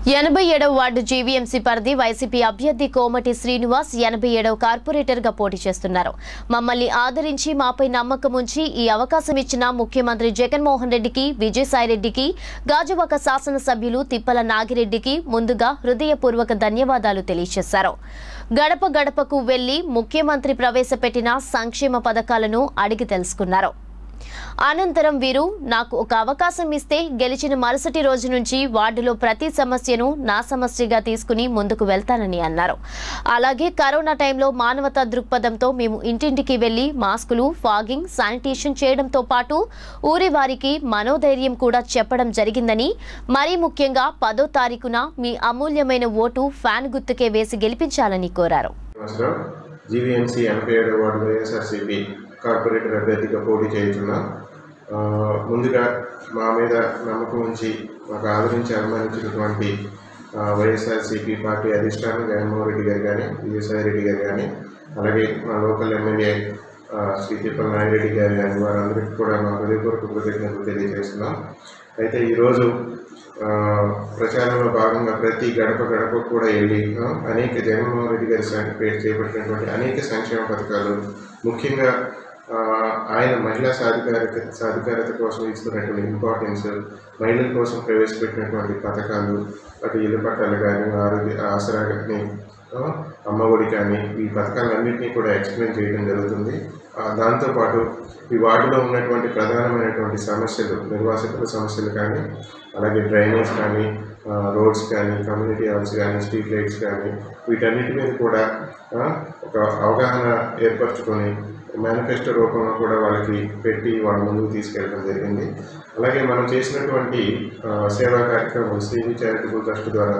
87వ ward GVMC పరిధి వైసీపీ అభ్యర్థి Komati Srinivas 87వ corporator గా పోటీ చేస్తున్నారు. మమ్మల్ని ఆదరించి మాపై నమ్మకం ఉంచి ఈ అవకాశం ఇచ్చిన ముఖ్యమంత్రి జగన్మోహన్ రెడ్డికి, విజయసాయిరెడ్డికి, గాజువాక శాసనసభ్యులు తిప్పల నాగిరెడ్డికి ముందుగా హృదయపూర్వక ధన్యవాదాలు తెలియజేశారు. గడప గడపకు వెళ్లి ముఖ్యమంత్రి ప్రవేశపెట్టిన సంక్షేమ పథకాలను అడిగి తెలుసుకున్నారు. అనంతరం వీరు నాకు ఒక అవకాశం ఇస్తే గెలిచిన మరుసటి రోజు నుంచి వార్డులో ప్రతి సమస్యను నా సమస్యగా తీసుకుని ముందుకు వెళ్తానని అన్నారు. అలాగే కరోనా టైంలో మానవతా దృక్పథంతో మేము ఇంటింటికి వెళ్లి మాస్కులు, ఫాగింగ్, శానిటేషన్ చేయడంతో పాటు ఊరి వారికి మనోధైర్యం కూడా చెప్పడం జరిగిందని, మరీ ముఖ్యంగా 10వ తారీఖున మీ అమూల్యమైన ఓటు ఫ్యాన్ గుర్తుకే వేసి గెలిపించాలని కోరారు. జీవీఎంసీ 87వ వార్డు వైఎస్ఆర్సీపీ కార్పొరేటర్ అభ్యర్థిగా పోటీ చేస్తున్నాం. ముందుగా మా మీద నమ్మకం ఉంచి మాకు ఆదరించి అభిమానించినటువంటి వైఎస్ఆర్సీపీ పార్టీ అధిష్టానం జగన్మోహన్ రెడ్డి గారు కానీ, విజయసాయిరెడ్డి గారు కానీ, అలాగే మా లోకల్ ఎమ్మెల్యే శ్రీ తిప్పల నాగిరెడ్డి గారు కానీ, వారందరికీ కూడా మా హృదయపూర్వక కృతజ్ఞతలు తెలియజేస్తున్నాం. అయితే ఈరోజు ప్రచారంలో భాగంగా ప్రతి గడప గడప కూడా వెళ్ళి అనేక జగన్మోహన్ రెడ్డి గారి చేపట్టినటువంటి అనేక సంక్షేమ పథకాలు, ముఖ్యంగా ఆయన మహిళా సాధికారత కోసం ఇస్తున్నటువంటి ఇంపార్టెన్స్, మహిళల కోసం ప్రవేశపెట్టినటువంటి పథకాలు, అటు ఇల్లు పట్టాలు కానీ, ఆరోగ్య ఆసరా కానీ, అమ్మఒడి కానీ, ఈ పథకాలన్నింటినీ కూడా ఎక్స్ప్లెయిన్ చేయడం జరుగుతుంది. దాంతోపాటు ఈ వార్డులో ఉన్నటువంటి ప్రధానమైనటువంటి సమస్యలు, నిర్వాసితుల సమస్యలు కానీ, అలాగే డ్రైనేజ్ కానీ, రోడ్స్ కానీ, కమ్యూనిటీ హాల్స్ కానీ, స్ట్రీట్ లైట్స్ కానీ, వీటన్నిటి మీద కూడా ఒక అవగాహన ఏర్పరచుకొని మేనిఫెస్టో రూపంలో కూడా వాళ్ళకి పెట్టి వాళ్ళ ముందుకు తీసుకెళ్ళడం జరిగింది. అలాగే మనం చేసినటువంటి సేవా కార్యక్రమాలు, శ్రీవి చారిటబుల్ ట్రస్ట్ ద్వారా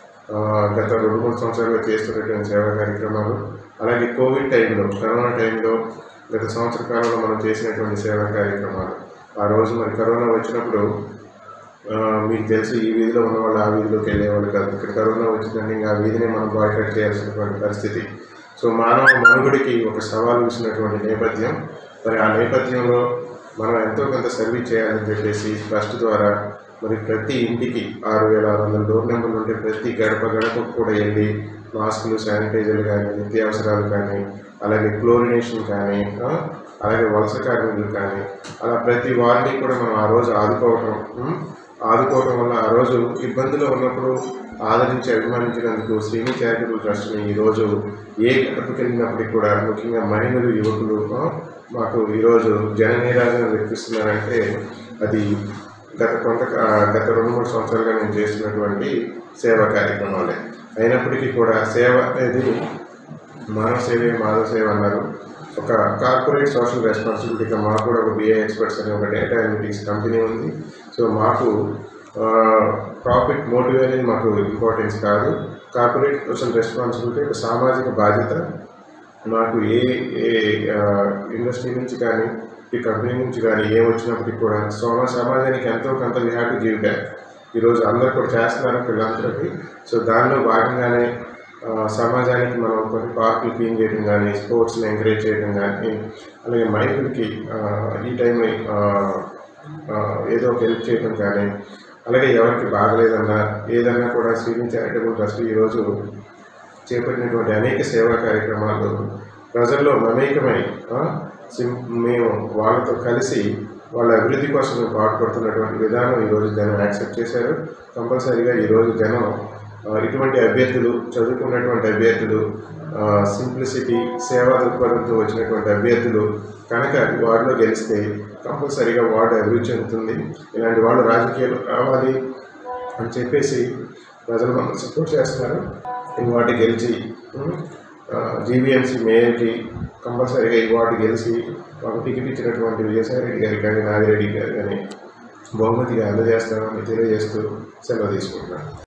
గత 2-3 సంవత్సరాలుగా చేస్తున్నటువంటి సేవా కార్యక్రమాలు, అలాగే కోవిడ్ టైంలో, కరోనా టైంలో గత సంవత్సర కాలంలో మనం చేసినటువంటి సేవా కార్యక్రమాలు. ఆ రోజు మరి కరోనా వచ్చినప్పుడు మీకు తెలుసు, ఈ వీధిలో ఉన్న వాళ్ళు ఆ వీధిలోకి వెళ్ళేవాళ్ళు కాదు. ఇక్కడ కరోనా వచ్చిందంటే ఇంకా ఆ వీధిని మనం బాయ్కాట్ చేయాల్సినటువంటి పరిస్థితి. సో మానవ మనుగడికి ఒక సవాలు ఇచ్చినటువంటి నేపథ్యం. మరి ఆ నేపథ్యంలో మనం ఎంతో కొంత సర్వీస్ చేయాలని చెప్పేసి ట్రస్ట్ ద్వారా మరి ప్రతి ఇంటికి 6600 డోర్ నెంబర్లు ఉంటే ప్రతి గడప గడపకు కూడా వెళ్ళి మాస్కులు, శానిటైజర్లు కానీ, నిత్యావసరాలు కానీ, అలాగే క్లోరినేషన్ కానీ, అలాగే వలస కార్మికులు కానీ, అలా ప్రతి వారిని కూడా మనం ఆ రోజు ఆదుకోవడం వల్ల ఆ రోజు ఇబ్బందులు ఉన్నప్పుడు ఆదరించి అభిమానించినందుకు శ్రీని చారిటబుల్ ట్రస్ట్ని ఈరోజు ఏ గడపకి వెళ్ళినప్పటికీ కూడా, ముఖ్యంగా మహిళలు, యువకులు మాకు ఈరోజు జననీరాజన వ్యక్తిస్తున్నారంటే అది గత 2-3 సంవత్సరాలుగా నేను చేస్తున్నటువంటి సేవా కార్యక్రమాలే. అయినప్పటికీ కూడా సేవ అనేది మానవ సేవే మాధవ సేవ అన్నారు. ఒక కార్పొరేట్ సోషల్ రెస్పాన్సిబిలిటీగా మాకు కూడా ఒక బిఏ ఎక్స్పర్ట్స్ అనే ఒక డేటా అనలిటిక్స్ కంపెనీ ఉంది. సో మాకు ప్రాఫిట్ మోటివ్ అనేది మాకు ఇంపార్టెన్స్ కాదు. కార్పొరేట్ సోషల్ రెస్పాన్సిబిలిటీ ఒక సామాజిక బాధ్యత. మాకు ఏ ఇండస్ట్రీ నుంచి కానీ, ఈ కంపెనీ నుంచి కానీ వచ్చినప్పటికి కూడా సమాజానికి ఎంతో కొంత we have to give back. ఈరోజు అందరూ కూడా చేస్తున్నారు ఫిలాంథ్రపీ. సో దానిలో భాగంగానే సమాజానికి మనం కొన్ని పార్కులు క్లీన్ చేయడం కానీ, స్పోర్ట్స్ని ఎంకరేజ్ చేయడం కానీ, అలాగే మహిళలకి ఈ టైంలో ఏదో ఒక హెల్ప్ చేయడం కానీ, అలాగే ఎవరికి బాగలేదన్నా ఏదన్నా కూడా శ్రీని చారిటబుల్ ట్రస్ట్ ఈరోజు చేపట్టినటువంటి అనేక సేవా కార్యక్రమాలు ప్రజల్లో మమేకమై మేము వాళ్ళతో కలిసి వాళ్ళ అభివృద్ధి కోసం పాటుపడుతున్నటువంటి విధానం ఈరోజు జనం యాక్సెప్ట్ చేశారు. కంపల్సరీగా ఈరోజు జనం ఇటువంటి అభ్యర్థులు, చదువుకున్నటువంటి అభ్యర్థులు, సింప్లిసిటీ, సేవా దృక్పథంతో వచ్చినటువంటి అభ్యర్థులు కనుక వార్డులో గెలిస్తే కంపల్సరీగా వార్డు అభివృద్ధి చెందుతుంది. ఇలాంటి వాళ్ళు రాజకీయాలు రావాలి అని చెప్పేసి ప్రజలు మనకు సపోర్ట్ చేస్తున్నారు. ఈ వార్డు గెలిచి జీవీఎంసీ మేయర్కి కంపల్సరీగా ఈ వార్డు గెలిచి మాకు టికెట్ ఇచ్చినటువంటి విజయసాయిరెడ్డి గారికి కానీ, నాగిరెడ్డి గారు కానీ బహుమతిగా అందజేస్తామని తెలియజేస్తూ సెలవు తీసుకుంటున్నాను.